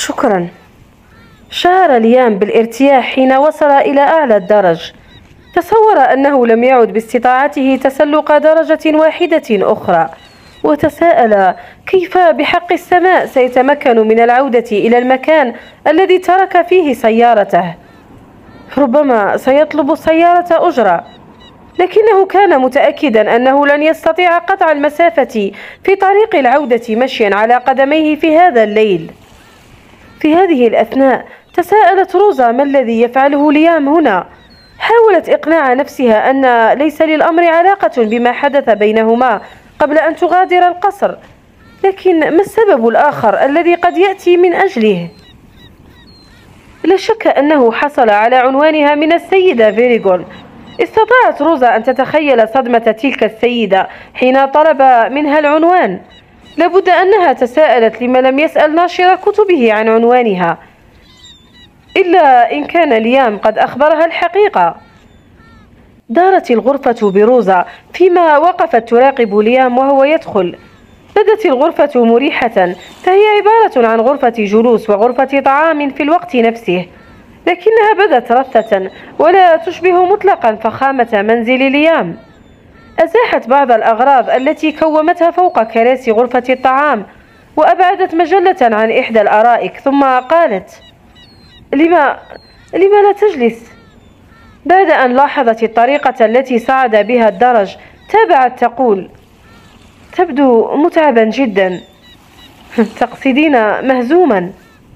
شكرا. شعر ليام بالارتياح حين وصل إلى أعلى الدرج. تصور أنه لم يعد باستطاعته تسلق درجة واحدة أخرى، وتساءل كيف بحق السماء سيتمكن من العودة إلى المكان الذي ترك فيه سيارته. ربما سيطلب سيارة أجرة، لكنه كان متأكدا أنه لن يستطيع قطع المسافة في طريق العودة مشيا على قدميه في هذا الليل. في هذه الأثناء تساءلت روزا ما الذي يفعله ليام هنا. حاولت إقناع نفسها أن ليس للأمر علاقة بما حدث بينهما قبل أن تغادر القصر، لكن ما السبب الآخر الذي قد يأتي من أجله؟ لا شك أنه حصل على عنوانها من السيدة فيريغون. استطاعت روزا أن تتخيل صدمة تلك السيدة حين طلب منها العنوان. لابد أنها تساءلت لما لم يسأل ناشر كتبه عن عنوانها، إلا إن كان ليام قد أخبرها الحقيقة. دارت الغرفة بروزا فيما وقفت تراقب ليام وهو يدخل. بدت الغرفة مريحة، فهي عبارة عن غرفة جلوس وغرفة طعام في الوقت نفسه، لكنها بدت رثة ولا تشبه مطلقا فخامة منزل ليام. أزاحت بعض الأغراض التي كومتها فوق كراسي غرفة الطعام، وأبعدت مجلة عن إحدى الأرائك، ثم قالت: لما لا تجلس؟ بعد أن لاحظت الطريقة التي صعد بها الدرج تابعت تقول: تبدو متعبا جدا. تقصدين مهزوما؟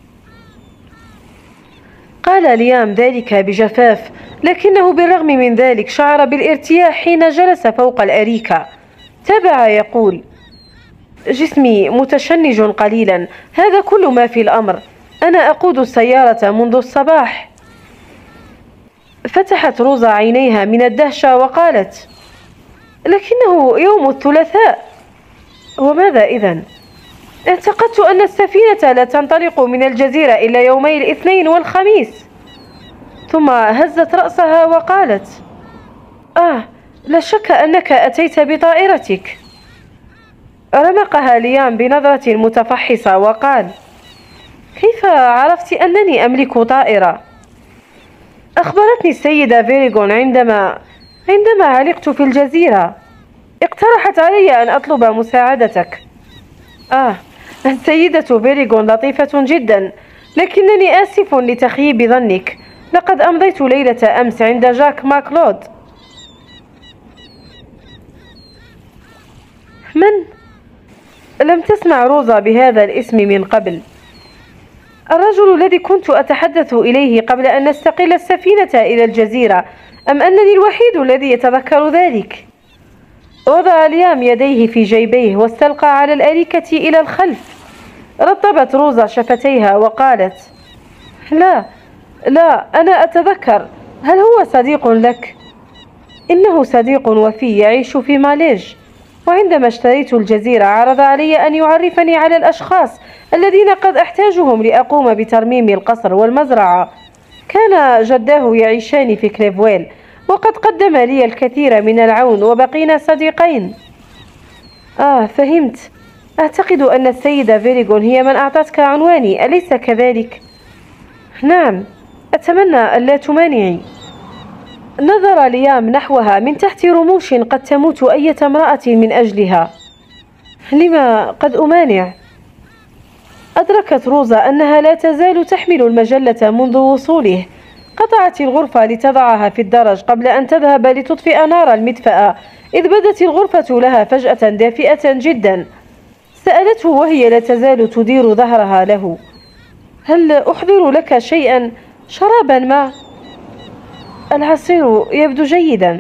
قال ليام ذلك بجفاف، لكنه بالرغم من ذلك شعر بالارتياح حين جلس فوق الأريكة. تابع يقول: جسمي متشنج قليلا، هذا كل ما في الأمر. أنا أقود السيارة منذ الصباح. فتحت روزا عينيها من الدهشة وقالت: لكنه يوم الثلاثاء. وماذا إذن؟ اعتقدت أن السفينة لا تنطلق من الجزيرة إلا يومي الاثنين والخميس. ثم هزت رأسها وقالت: لا شك أنك أتيت بطائرتك. رمقها ليام بنظرة متفحصة وقال: كيف عرفت أنني أملك طائرة؟ أخبرتني السيدة فيريغون عندما علقت في الجزيرة. اقترحت علي أن أطلب مساعدتك. السيدة فيريغون لطيفة جدا، لكنني آسف لتخييب ظنك. لقد أمضيت ليلة أمس عند جاك ماكلود. من؟ لم تسمع روزا بهذا الاسم من قبل. الرجل الذي كنت أتحدث إليه قبل أن نستقل السفينة إلى الجزيرة، أم أنني الوحيد الذي يتذكر ذلك؟ وضع ليام يديه في جيبيه واستلقى على الأريكة إلى الخلف. رطبت روزا شفتيها وقالت: لا، أنا أتذكر. هل هو صديق لك؟ إنه صديق وفي يعيش في ماليج، وعندما اشتريت الجزيرة عرض علي أن يعرفني على الأشخاص الذين قد أحتاجهم لأقوم بترميم القصر والمزرعة. كان جداه يعيشان في كليفويل، وقد قدم لي الكثير من العون، وبقينا صديقين. فهمت. أعتقد أن السيدة فيريغون هي من أعطتك عنواني، أليس كذلك؟ نعم، أتمنى ألا تمانعي. نظر ليام نحوها من تحت رموش قد تموت أية امرأة من أجلها. لما قد أمانع؟ أدركت روزا أنها لا تزال تحمل المجلة منذ وصوله. قطعت الغرفة لتضعها في الدرج قبل أن تذهب لتطفئ نار المدفأة، إذ بدت الغرفة لها فجأة دافئة جدا. سألته وهي لا تزال تدير ظهرها له: هل أحضر لك شيئا؟ شرابا ما؟ العصير يبدو جيدا.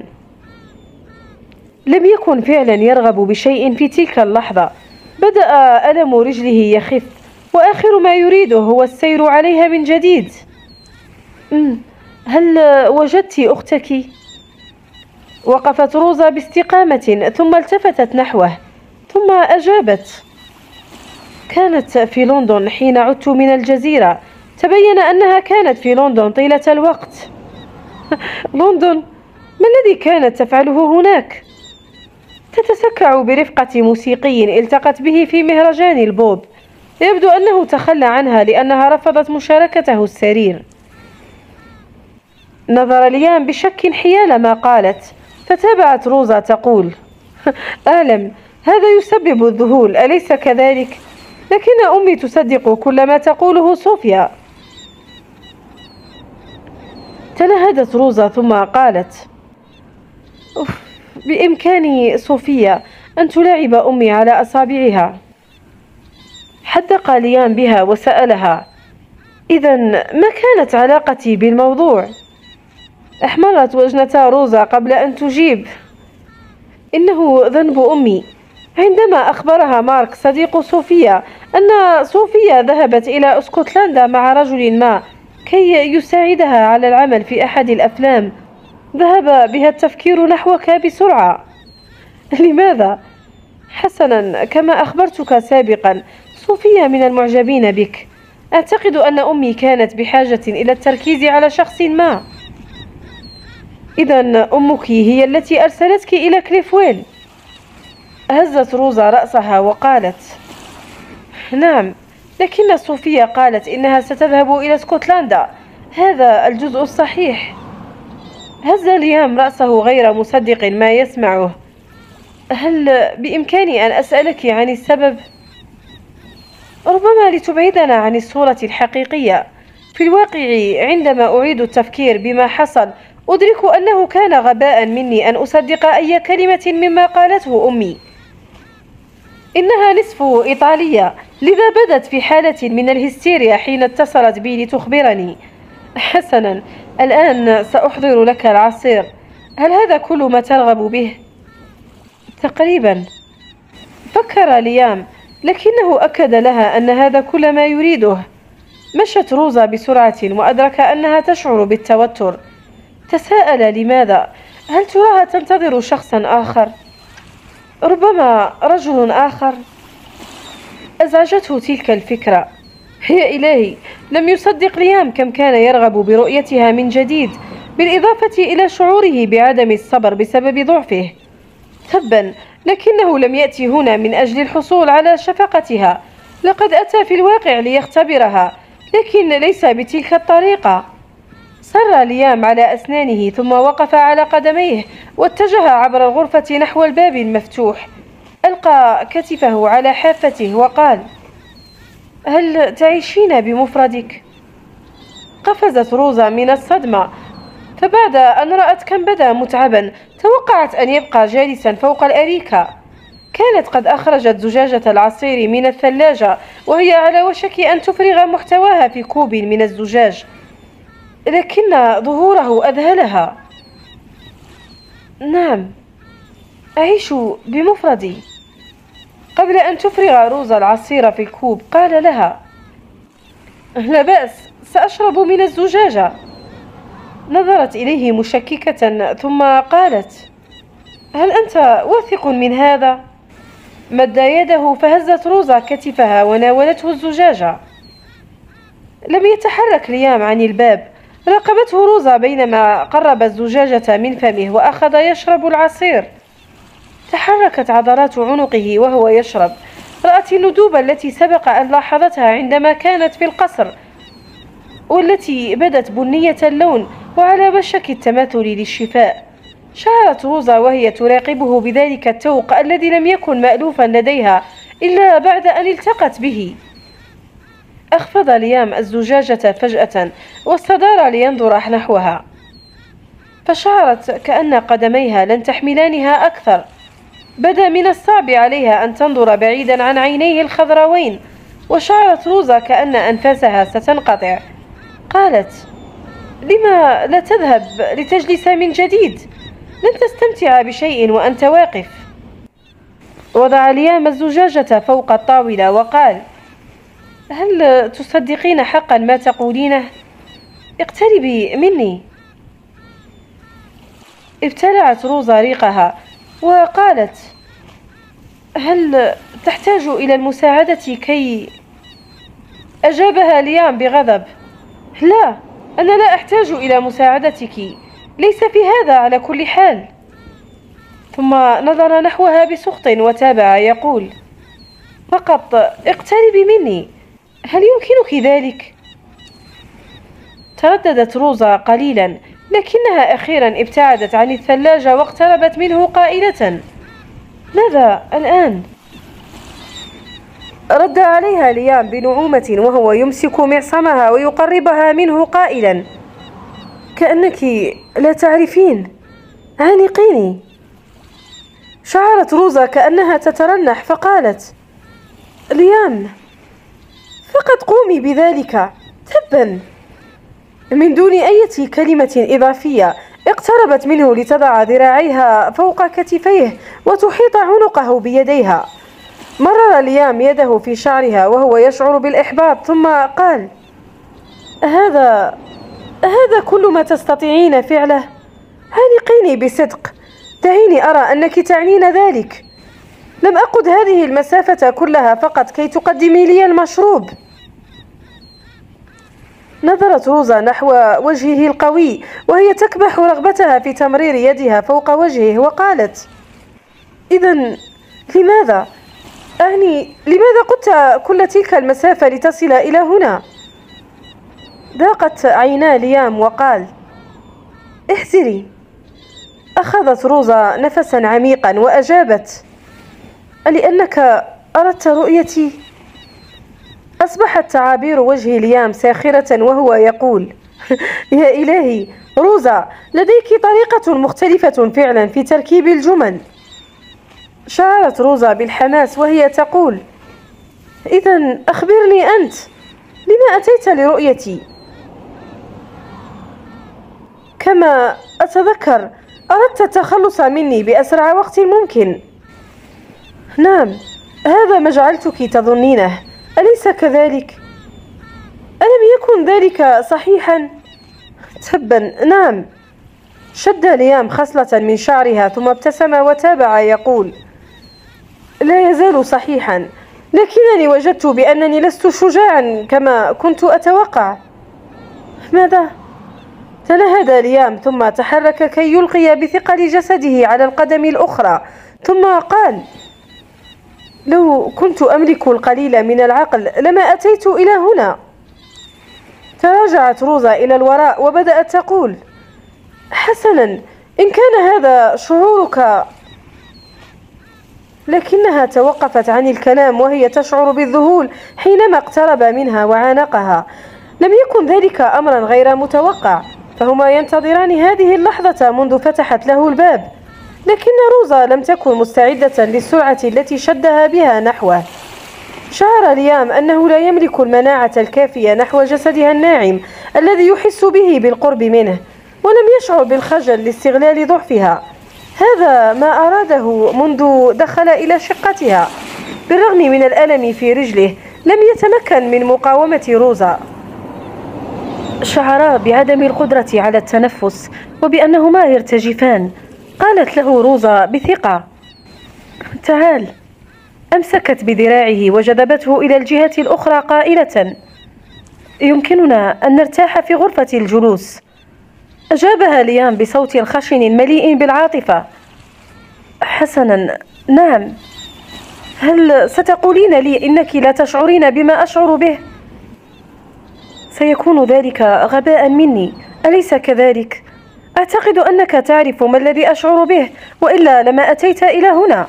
لم يكن فعلا يرغب بشيء في تلك اللحظة. بدأ ألم رجله يخف، وآخر ما يريده هو السير عليها من جديد. هل وجدت أختك؟ وقفت روزا باستقامة، ثم التفتت نحوه، ثم أجابت: كانت في لندن حين عدت من الجزيرة. تبين أنها كانت في لندن طيلة الوقت. لندن؟ ما الذي كانت تفعله هناك؟ تتسكع برفقة موسيقي التقت به في مهرجان البوب. يبدو أنه تخلى عنها لأنها رفضت مشاركته السرير. نظر ليام بشك حيال ما قالت، فتابعت روزا تقول: أعلم، هذا يسبب الذهول، أليس كذلك؟ لكن أمي تصدق كل ما تقوله صوفيا. تنهدت روزا ثم قالت: بإمكان صوفيا أن تلاعب أمي على أصابعها. حدق ليام بها وسألها: إذن ما كانت علاقتي بالموضوع؟ احمرت وجنتا روزا قبل أن تجيب. إنه ذنب أمي. عندما أخبرها مارك صديق صوفيا أن صوفيا ذهبت إلى اسكتلندا مع رجل ما كي يساعدها على العمل في أحد الأفلام، ذهب بها التفكير نحوك بسرعة. لماذا؟ حسنا، كما أخبرتك سابقا، صوفيا من المعجبين بك. أعتقد أن أمي كانت بحاجة إلى التركيز على شخص ما. إذن أمك هي التي أرسلتك إلى كليفويل؟ هزت روزا رأسها وقالت: نعم، لكن صوفيا قالت إنها ستذهب إلى اسكتلندا، هذا الجزء الصحيح. هز ليام رأسه غير مصدق ما يسمعه. هل بإمكاني أن أسألك عن السبب؟ ربما لتبعدنا عن الصورة الحقيقية. في الواقع عندما أعيد التفكير بما حصل أدرك أنه كان غباء مني أن أصدق أي كلمة مما قالته أمي. إنها نصف إيطالية، لذا بدت في حالة من الهستيريا حين اتصلت بي لتخبرني. حسنا، الآن سأحضر لك العصير. هل هذا كل ما ترغب به؟ تقريبا، فكر ليام، لكنه أكد لها أن هذا كل ما يريده. مشت روزا بسرعة وأدرك أنها تشعر بالتوتر. تساءل لماذا؟ هل تراها تنتظر شخصا آخر؟ ربما رجل آخر؟ أزعجته تلك الفكرة. يا إلهي، لم يصدق ليام كم كان يرغب برؤيتها من جديد، بالإضافة إلى شعوره بعدم الصبر بسبب ضعفه. تبا، لكنه لم يأتي هنا من أجل الحصول على شفقتها، لقد أتى في الواقع ليختبرها، لكن ليس بتلك الطريقة. صر ليام على أسنانه ثم وقف على قدميه واتجه عبر الغرفة نحو الباب المفتوح. ألقى كتفه على حافته وقال: هل تعيشين بمفردك؟ قفزت روزا من الصدمة، فبعد أن رأت كم بدا متعبا توقعت أن يبقى جالسا فوق الأريكة. كانت قد أخرجت زجاجة العصير من الثلاجة وهي على وشك أن تفرغ محتواها في كوب من الزجاج، لكن ظهوره أذهلها. نعم، أعيش بمفردي. قبل أن تفرغ روزا العصير في الكوب قال لها: لا بأس، سأشرب من الزجاجة. نظرت إليه مشككة ثم قالت: هل أنت واثق من هذا؟ مد يده فهزت روزا كتفها وناولته الزجاجة. لم يتحرك ليام عن الباب. راقبته روزا بينما قرب الزجاجة من فمه وأخذ يشرب العصير. تحركت عضلات عنقه وهو يشرب. رأت الندوب التي سبق أن لاحظتها عندما كانت في القصر، والتي بدت بنية اللون وعلى وشك التماثل للشفاء. شعرت روزا وهي تراقبه بذلك التوق الذي لم يكن مألوفا لديها إلا بعد أن التقت به. أخفض ليام الزجاجة فجأة واستدار لينظر نحوها، فشعرت كأن قدميها لن تحملانها أكثر. بدا من الصعب عليها أن تنظر بعيدا عن عينيه الخضراوين، وشعرت روزا كأن أنفاسها ستنقطع. قالت: لما لا تذهب لتجلس من جديد؟ لن تستمتع بشيء وأنت واقف. وضع ليام الزجاجة فوق الطاولة وقال: هل تصدقين حقا ما تقولينه؟ اقتربي مني. ابتلعت روزا ريقها وقالت: هل تحتاج إلى المساعدة كي... أجابها ليام بغضب: لا، أنا لا أحتاج إلى مساعدتك، ليس في هذا على كل حال. ثم نظر نحوها بسخط وتابع يقول: فقط اقتربي مني. هل يمكنك ذلك؟ ترددت روزا قليلا، لكنها أخيرا ابتعدت عن الثلاجة واقتربت منه قائلة: ماذا الآن؟ رد عليها ليام بنعومة وهو يمسك معصمها ويقربها منه قائلا: كأنك لا تعرفين، عانقيني. شعرت روزا كأنها تترنح فقالت: ليام، فقط قومي بذلك، تبا. من دون أي كلمة إضافية اقتربت منه لتضع ذراعيها فوق كتفيه وتحيط عنقه بيديها. مرر ليام يده في شعرها وهو يشعر بالإحباط، ثم قال: هذا كل ما تستطيعين فعله؟ عانقيني بصدق، دعيني أرى أنك تعنين ذلك. لم أقد هذه المسافة كلها فقط كي تقدمي لي المشروب. نظرت روزا نحو وجهه القوي وهي تكبح رغبتها في تمرير يدها فوق وجهه، وقالت: إذن لماذا؟ لماذا قدت كل تلك المسافة لتصل إلى هنا؟ ضاقت عينا ليام وقال: احذري. أخذت روزا نفسا عميقا وأجابت: لأنك أردت رؤيتي. أصبحت تعابير وجه ليام ساخرة وهو يقول: يا إلهي، روزا لديك طريقة مختلفة فعلا في تركيب الجمل. شعرت روزا بالحماس وهي تقول: إذن أخبرني أنت، لما أتيت لرؤيتي؟ كما أتذكر أردت التخلص مني بأسرع وقت ممكن. نعم، هذا ما جعلتك تظنينه، أليس كذلك؟ ألم يكن ذلك صحيحا؟ تبا، نعم. شد ليام خصلة من شعرها ثم ابتسم وتابع يقول: لا يزال صحيحا، لكنني وجدت بأنني لست شجاعا كما كنت أتوقع. ماذا؟ تنهد ليام ثم تحرك كي يلقي بثقل جسده على القدم الأخرى، ثم قال: لو كنت أملك القليل من العقل لما أتيت إلى هنا. تراجعت روزا إلى الوراء وبدأت تقول: حسنا، إن كان هذا شعورك. لكنها توقفت عن الكلام وهي تشعر بالذهول حينما اقترب منها وعانقها. لم يكن ذلك أمرا غير متوقع، فهما ينتظران هذه اللحظة منذ فتحت له الباب، لكن روزا لم تكن مستعدة للسرعة التي شدها بها نحوه. شعر ليام أنه لا يملك المناعة الكافية نحو جسدها الناعم الذي يحس به بالقرب منه، ولم يشعر بالخجل لاستغلال ضعفها. هذا ما أراده منذ دخل إلى شقتها. بالرغم من الألم في رجله لم يتمكن من مقاومة روزا. شعرا بعدم القدرة على التنفس وبأنهما يرتجفان. قالت له روزا بثقة: تعال. أمسكت بذراعه وجذبته إلى الجهة الأخرى قائلة: يمكننا أن نرتاح في غرفة الجلوس. أجابها ليام بصوت خشن مليء بالعاطفة: حسنا، نعم. هل ستقولين لي إنك لا تشعرين بما أشعر به؟ سيكون ذلك غباء مني، أليس كذلك؟ أعتقد أنك تعرف ما الذي أشعر به، وإلا لما أتيت إلى هنا.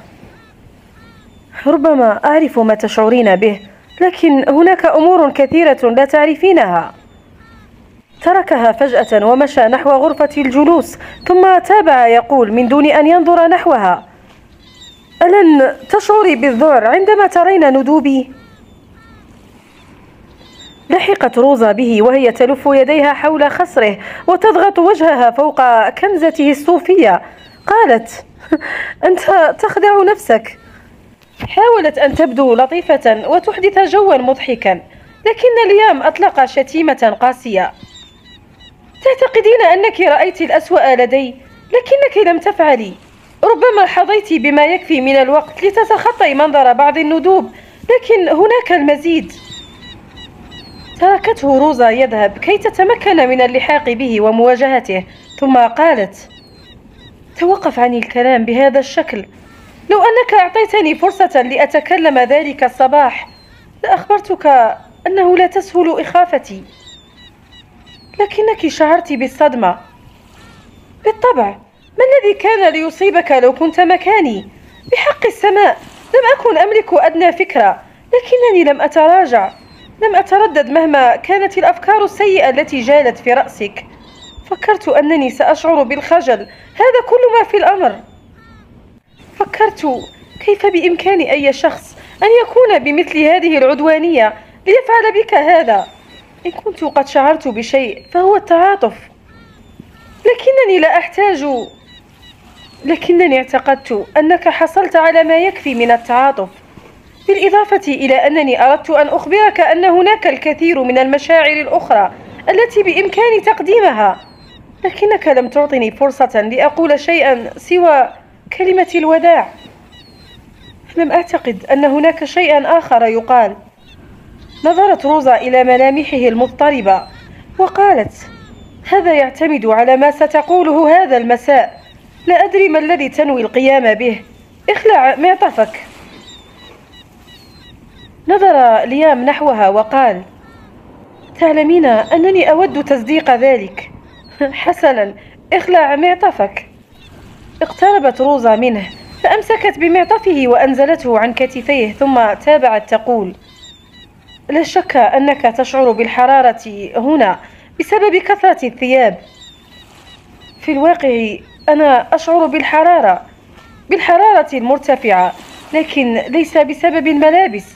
ربما أعرف ما تشعرين به، لكن هناك أمور كثيرة لا تعرفينها. تركها فجأة ومشى نحو غرفة الجلوس، ثم تابع يقول من دون أن ينظر نحوها: ألن تشعري بالذعر عندما ترين ندوبي؟ لحقت روزا به وهي تلف يديها حول خصره وتضغط وجهها فوق كنزته الصوفية. قالت: أنت تخدع نفسك. حاولت أن تبدو لطيفة وتحدث جوا مضحكا، لكن ليام أطلق شتيمة قاسية: تعتقدين أنك رأيت الأسوأ لدي، لكنك لم تفعلي. ربما حظيت بما يكفي من الوقت لتتخطي منظر بعض الندوب، لكن هناك المزيد. تركته روزا يذهب كي تتمكن من اللحاق به ومواجهته، ثم قالت: توقف عن الكلام بهذا الشكل. لو أنك أعطيتني فرصة لأتكلم ذلك الصباح لأخبرتك أنه لا تسهل إخافتي. لكنك شعرت بالصدمة. بالطبع، ما الذي كان ليصيبك لو كنت مكاني؟ بحق السماء لم أكن أملك أدنى فكرة، لكنني لم أتراجع، لم أتردد مهما كانت الأفكار السيئة التي جالت في رأسك. فكرت أنني سأشعر بالخجل، هذا كل ما في الأمر. فكرت كيف بإمكان أي شخص أن يكون بمثل هذه العدوانية ليفعل بك هذا. إن كنت قد شعرت بشيء فهو التعاطف، لكنني لا أحتاج. لكنني اعتقدت أنك حصلت على ما يكفي من التعاطف، بالإضافة إلى أنني أردت أن أخبرك أن هناك الكثير من المشاعر الأخرى التي بإمكاني تقديمها، لكنك لم تعطني فرصة لأقول شيئا سوى كلمة الوداع. لم أعتقد أن هناك شيئا آخر يقال. نظرت روزا إلى ملامحه المضطربة وقالت: هذا يعتمد على ما ستقوله هذا المساء. لا أدري ما الذي تنوي القيام به. اخلع معطفك. نظر ليام نحوها وقال: تعلمين أنني أود تصديق ذلك. حسنا، اخلع معطفك. اقتربت روزا منه فأمسكت بمعطفه وأنزلته عن كتفيه، ثم تابعت تقول: لا شك أنك تشعر بالحرارة هنا بسبب كثرة الثياب. في الواقع أنا أشعر بالحرارة المرتفعة، لكن ليس بسبب الملابس.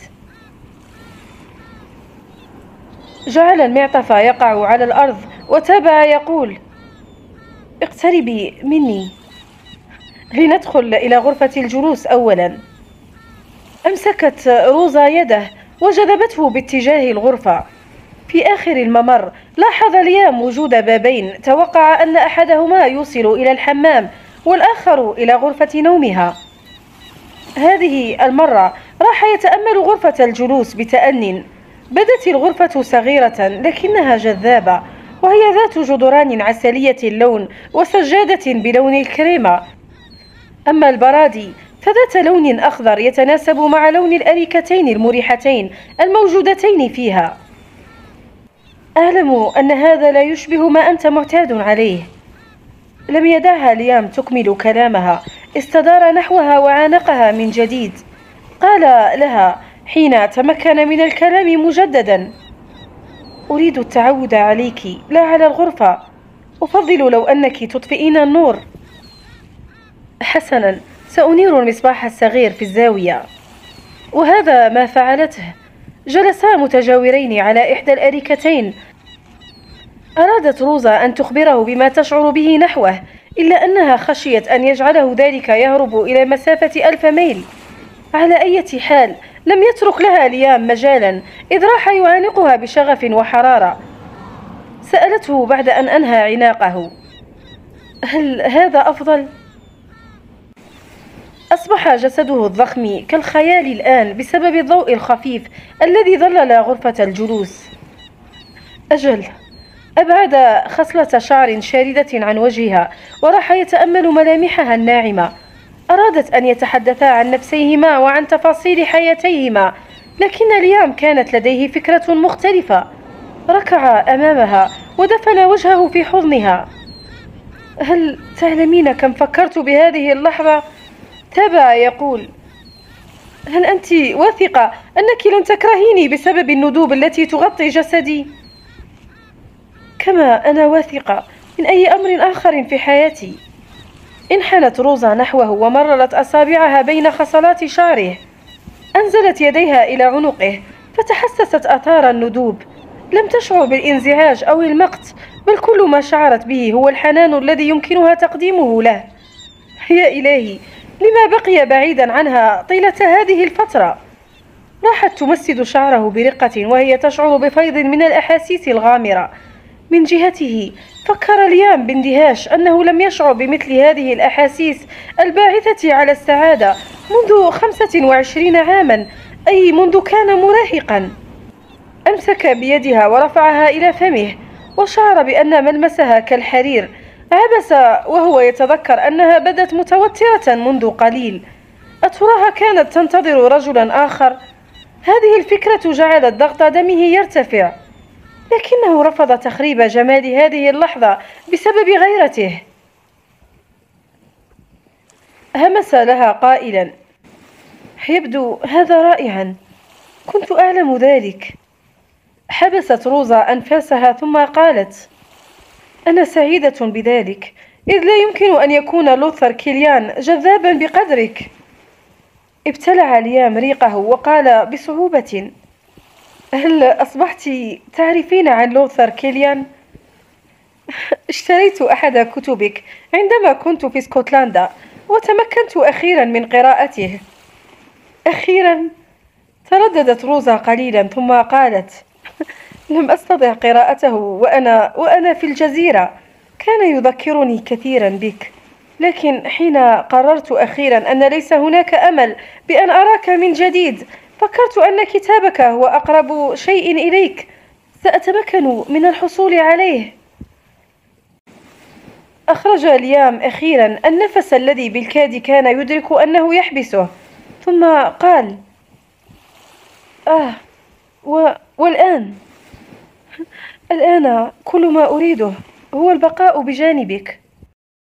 جعل المعطف يقع على الأرض وتابع يقول: اقتربي مني لندخل إلى غرفة الجلوس أولا. أمسكت روزا يده وجذبته باتجاه الغرفة. في آخر الممر لاحظ ليام وجود بابين، توقع أن أحدهما يوصل إلى الحمام والآخر إلى غرفة نومها. هذه المرة راح يتأمل غرفة الجلوس بتأنٍ. بدت الغرفة صغيرة لكنها جذابة، وهي ذات جدران عسلية اللون وسجادة بلون الكريمة. أما البرادي فذات لون أخضر يتناسب مع لون الأريكتين المريحتين الموجودتين فيها. أعلم أن هذا لا يشبه ما أنت معتاد عليه. لم يدعها ليام تكمل كلامها، استدار نحوها وعانقها من جديد. قال لها حين تمكن من الكلام مجددا: أريد التعود عليك لا على الغرفة. أفضل لو أنك تطفئين النور. حسنا، سأنير المصباح الصغير في الزاوية. وهذا ما فعلته. جلسا متجاورين على إحدى الأريكتين. أرادت روزا أن تخبره بما تشعر به نحوه، إلا أنها خشيت أن يجعله ذلك يهرب إلى مسافة 1000 ميل. على أي حال لم يترك لها ليام مجالا، إذ راح يعانقها بشغف وحرارة. سألته بعد أن أنهى عناقه: هل هذا أفضل؟ أصبح جسده الضخم كالخيال الآن بسبب الضوء الخفيف الذي ظلل غرفة الجلوس. أجل. أبعد خصلة شعر شاردة عن وجهها وراح يتأمل ملامحها الناعمة. أرادت أن يتحدثا عن نفسيهما وعن تفاصيل حياتيهما، لكن ليام كانت لديه فكرة مختلفة. ركع أمامها ودفن وجهه في حضنها. هل تعلمين كم فكرت بهذه اللحظة؟ تابع يقول: هل أنت واثقة أنك لن تكرهيني بسبب الندوب التي تغطي جسدي؟ كما أنا واثقة من أي أمر آخر في حياتي. انحنت روزا نحوه ومررت أصابعها بين خصلات شعره. أنزلت يديها إلى عنقه فتحسست آثار الندوب. لم تشعر بالانزعاج أو المقت، بل كل ما شعرت به هو الحنان الذي يمكنها تقديمه له. يا إلهي، لما بقي بعيدا عنها طيلة هذه الفترة؟ راحت تمسد شعره برقة وهي تشعر بفيض من الأحاسيس الغامرة. من جهته فكر ليام باندهاش أنه لم يشعر بمثل هذه الأحاسيس الباعثة على السعادة منذ 25 عاما، أي منذ كان مراهقا. أمسك بيدها ورفعها إلى فمه، وشعر بأن ملمسها كالحرير. عبس وهو يتذكر أنها بدت متوترة منذ قليل. أتراها كانت تنتظر رجلا آخر؟ هذه الفكرة جعلت ضغط دمه يرتفع، لكنه رفض تخريب جمال هذه اللحظة بسبب غيرته. همس لها قائلا: يبدو هذا رائعا، كنت أعلم ذلك. حبست روزا أنفاسها ثم قالت: أنا سعيدة بذلك، إذ لا يمكن أن يكون لوثر كيليان جذابا بقدرك. ابتلع ليام ريقه وقال بصعوبة: هل أصبحت تعرفين عن لوثر كيليان؟ اشتريت أحد كتبك عندما كنت في اسكتلندا، وتمكنت أخيرا من قراءته. أخيرا؟ ترددت روزا قليلا ثم قالت: لم أستطع قراءته وأنا في الجزيرة، كان يذكرني كثيرا بك، لكن حين قررت أخيرا أن ليس هناك أمل بأن أراك من جديد، فكرت أن كتابك هو أقرب شيء إليك سأتمكن من الحصول عليه. أخرج ليام أخيرا النفس الذي بالكاد كان يدرك أنه يحبسه، ثم قال: والآن كل ما أريده هو البقاء بجانبك.